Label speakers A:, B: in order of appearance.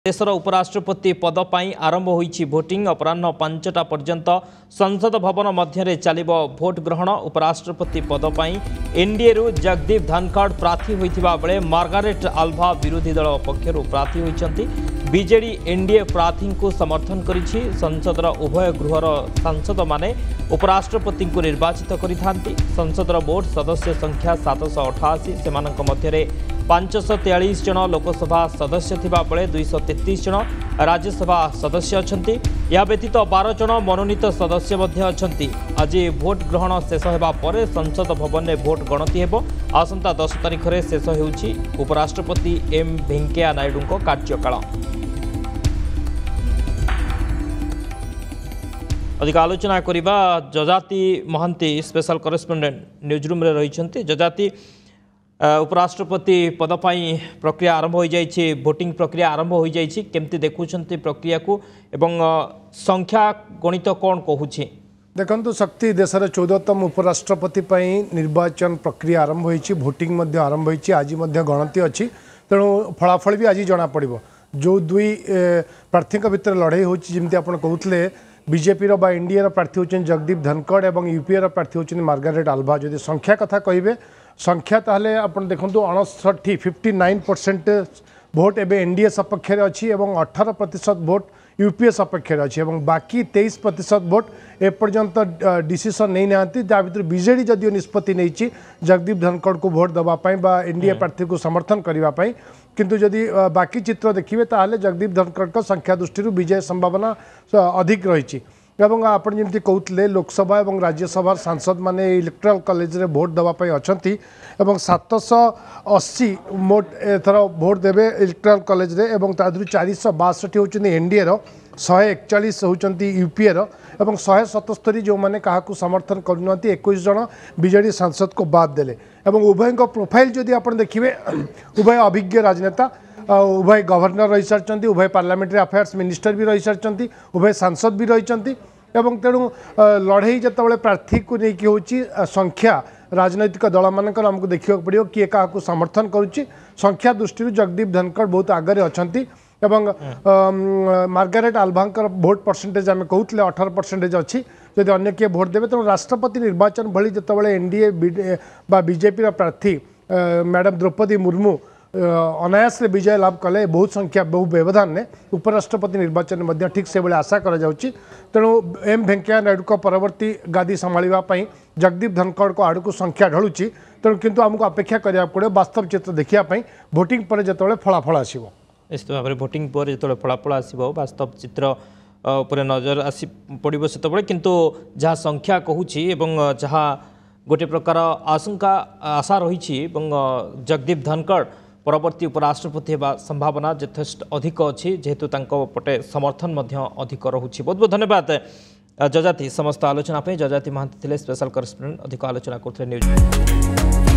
A: देशर उपराष्ट्रपति पद पर आरंभ होईछि भोटिंग। अपराह्न 5टा पर्यंत संसद भवन मध्य चलिबो भोट ग्रहण। उपराष्ट्रपति पद पर एनडीए रु जगदीप धनखड़ प्रार्थी होइथिबा बेले मार्गारेट आल्भा विरोधी दल पक्षरु प्रार्थी होइछन्ति। बीजेडी एनडीए प्रार्थी को समर्थन करिछि। संसदर उभय गृहर सांसद माने उपराष्ट्रपति को निर्वाचित करिथांति। संसदर बोर्ड सदस्य संख्या 788 सेमानक मध्यरे 543 जन लोकसभा सदस्य थिबा बेले 233 जन राज्यसभा सदस्य अछंती। या व्यतीत 12 जन मनोनीत सदस्य मध्य अछंती। आज भोट ग्रहण शेष हेबा परे संसद भवन में भोट गणति हेबो। आसंता 10 तारिख रे शेष हेउछि उपराष्ट्रपति एम वेंकैया नायडू को कार्यकाल। अधिक आलोचना करिबा Jajati Mahanti special correspondent news room रे रहिछन्ती। जजाति उपराष्ट्रपति पद पर प्रक्रिया आरंभ हो जाइए। भोटिंग प्रक्रिया आरंभ हो जाइए। केमती देखुंत प्रक्रिया को एवं संख्या गणित कौन कहूँ?
B: देखु शक्ति देशर 14तम उपराष्ट्रपति निर्वाचन प्रक्रिया आरंभ होती। भोटिंग आरंभ होती। आज गणति अच्छी तेणु फलाफल भी आज जना पड़। जो दुई प्रार्थी भितर लड़ाई होती आप कहते बीजेपी रो एनडीए प्रार्थी होती जगदीप धनखड़ और यूपीए प्रार्थी होती मार्गारेट आल्भा। जदि संख्या कथा कहे संख्या ताहले आपण देखंतु 59% भोट एबे एनडीए सपक्ष रे अछि एवं 18% भोट यूपीए सपक्ष रे अछि एवं बाकी 23% भोट एपर्यंत डिसीजन नहीं नांती। जा भितर बीजेडी जदियो निष्पत्ति नैछि जगदीप धनखड़ को भोट दबा पई बा एनडीए प्रार्थी को समर्थन करिवा पई। किंतु जदि बाकी चित्र देखिबे ताहले जगदीप धनखड़ को संख्या दृष्टि विजय संभावना अधिक रहिछि। एवं आपण जमती कहते लोकसभा और राज्यसभा सांसद माने इलेक्टोरल कॉलेज रे भोट दवाई अच्छी 780 मोट एथर भोट देवे इलेक्टोरल कॉलेज रे एवं तादु 462 होचनी एनडीए रो 141 होचंती यूपीए रो एवं 177 जो माने काहाकू समर्थन करूनती 21 जन बीजेडी सांसद को बाद देले। एवं उभय प्रोफाइल जदि आपण देखिबे उभय अभिज्ञ राजनेता उभय गवर्नर रही सारी उभय पार्लियामेंट्री अफेयर्स मिनिस्टर भी रही सारी उभय सांसद भी रही। तेणु लड़ई जिते प्रार्थी को लेकिन हूँ संख्या राजनैतिक दल मानक आमको देखा पड़ो किए क्या समर्थन करुच्ची। संख्या दृष्टि जगदीप धनखड़ बहुत आगे अच्छा एवं मार्गारेट आल्भा भोट परसेंटेज आम कहते 18% अच्छी। जदि अन्य किए भोट देवे तेणु राष्ट्रपति निर्वाचन भली जिते एनडीए बीजेपी प्रार्थी मैडम द्रौपदी मुर्मू अनायास विजय लाभ कले बहुत संख्या बहु व्यवधान ने उपराष्ट्रपति निर्वाचन में ठीक से भाई आशा करा जाउची। तेणु एम वेंकैया नायडू को परवर्ती गादी संभाळिबा जगदीप धनखड़ को आड़ को संख्या ढलुची। तेणु किंतु आमको अपेक्षा करिया पड़े वास्तव चित्र देखिया भोटिंग पर जिते फलाफल आसीबो।
A: निश्चित भाव में भोटिंग पर जो फलाफल आसो वास्तव चित्र पर नजर आसी पड़ो से किंतु जहाँ संख्या कहूँ जहाँ गोटे प्रकार आशंका आशा रही जगदीप धनखड़ परवर्ती उपराष्ट्रपति होगा संभावना यथेष्ट अधिक अच्छी जेहेतु पटे समर्थन अधिक रोचे। बहुत बहुत धन्यवाद जजाति समस्त आलोचना जजाति महांती स्पेशल करेस्पोंडेंट अधिक आलोचना करते न्यूज।